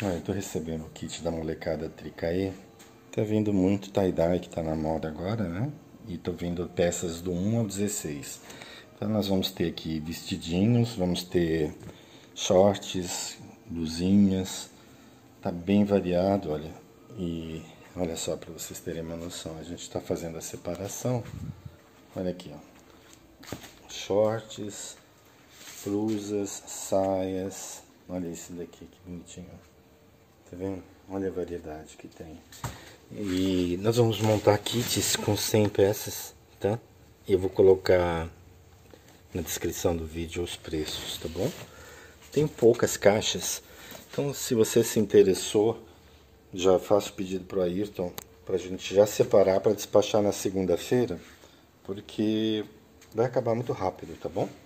Olha, eu tô recebendo o kit da molecada Tricaê. Tá vindo muito tie-dye que tá na moda agora, né? E tô vendo peças do 1 ao 16. Então nós vamos ter aqui vestidinhos, vamos ter shorts, blusinhas. Tá bem variado, olha. E olha só, para vocês terem uma noção, a gente está fazendo a separação. Olha aqui, ó. Shorts, blusas, saias. Olha esse daqui, que bonitinho. Tá vendo? Olha a variedade que tem. E nós vamos montar kits com 100 peças, tá? Eu vou colocar na descrição do vídeo os preços, tá bom? Tem poucas caixas, então se você se interessou, já faço pedido pro Ayrton pra gente já separar para despachar na segunda-feira, porque vai acabar muito rápido, tá bom?